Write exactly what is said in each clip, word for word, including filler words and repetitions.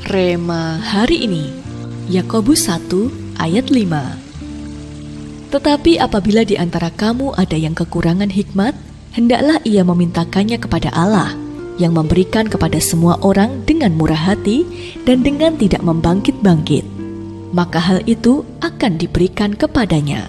Rema hari ini, Yakobus satu ayat lima. Tetapi apabila di antara kamu ada yang kekurangan hikmat, hendaklah ia memintakannya kepada Allah, yang memberikan kepada semua orang dengan murah hati dan dengan tidak membangkit-bangkit. Maka hal itu akan diberikan kepadanya.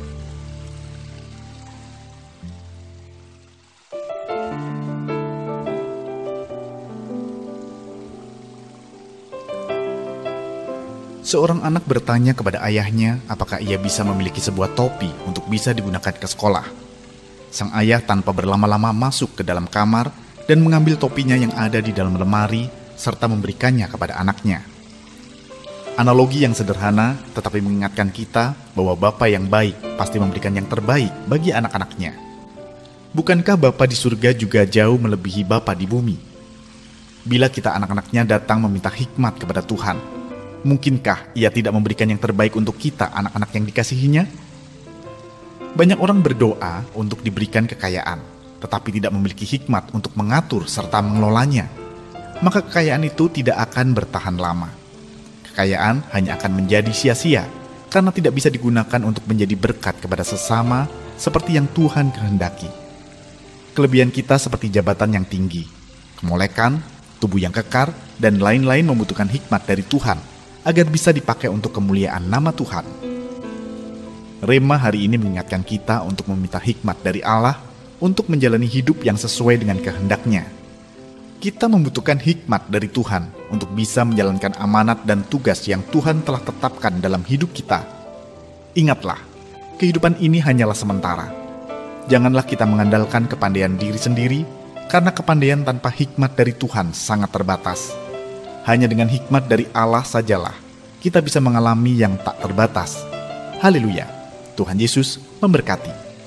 Seorang anak bertanya kepada ayahnya apakah ia bisa memiliki sebuah topi untuk bisa digunakan ke sekolah. Sang ayah tanpa berlama-lama masuk ke dalam kamar dan mengambil topinya yang ada di dalam lemari serta memberikannya kepada anaknya. Analogi yang sederhana tetapi mengingatkan kita bahwa Bapa yang baik pasti memberikan yang terbaik bagi anak-anaknya. Bukankah Bapa di surga juga jauh melebihi Bapa di bumi? Bila kita anak-anaknya datang meminta hikmat kepada Tuhan, mungkinkah ia tidak memberikan yang terbaik untuk kita, anak-anak yang dikasihinya? Banyak orang berdoa untuk diberikan kekayaan, tetapi tidak memiliki hikmat untuk mengatur serta mengelolanya. Maka kekayaan itu tidak akan bertahan lama. Kekayaan hanya akan menjadi sia-sia, karena tidak bisa digunakan untuk menjadi berkat kepada sesama seperti yang Tuhan kehendaki. Kelebihan kita seperti jabatan yang tinggi, kemolekan, tubuh yang kekar, dan lain-lain membutuhkan hikmat dari Tuhan, agar bisa dipakai untuk kemuliaan nama Tuhan. Rema hari ini mengingatkan kita untuk meminta hikmat dari Allah untuk menjalani hidup yang sesuai dengan kehendak-Nya. Kita membutuhkan hikmat dari Tuhan untuk bisa menjalankan amanat dan tugas yang Tuhan telah tetapkan dalam hidup kita. Ingatlah, kehidupan ini hanyalah sementara. Janganlah kita mengandalkan kepandaian diri sendiri, karena kepandaian tanpa hikmat dari Tuhan sangat terbatas. Hanya dengan hikmat dari Allah sajalah kita bisa mengalami yang tak terbatas. Haleluya. Tuhan Yesus memberkati.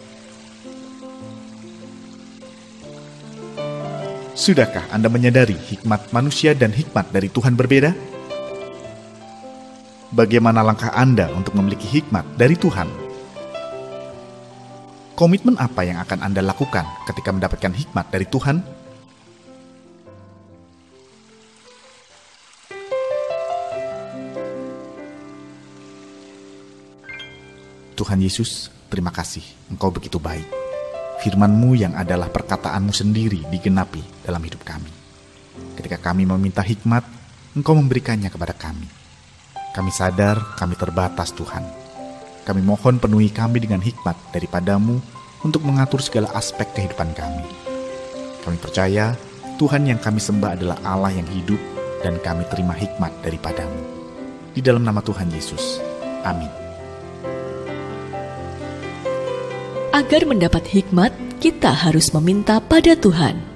Sudahkah Anda menyadari hikmat manusia dan hikmat dari Tuhan berbeda? Bagaimana langkah Anda untuk memiliki hikmat dari Tuhan? Komitmen apa yang akan Anda lakukan ketika mendapatkan hikmat dari Tuhan? Tuhan Yesus, terima kasih, Engkau begitu baik. Firman-Mu yang adalah perkataan-Mu sendiri digenapi dalam hidup kami. Ketika kami meminta hikmat, Engkau memberikannya kepada kami. Kami sadar kami terbatas, Tuhan. Kami mohon penuhi kami dengan hikmat daripada-Mu untuk mengatur segala aspek kehidupan kami. Kami percaya Tuhan yang kami sembah adalah Allah yang hidup dan kami terima hikmat daripada-Mu. Di dalam nama Tuhan Yesus. Amin. Agar mendapat hikmat, kita harus meminta pada Tuhan.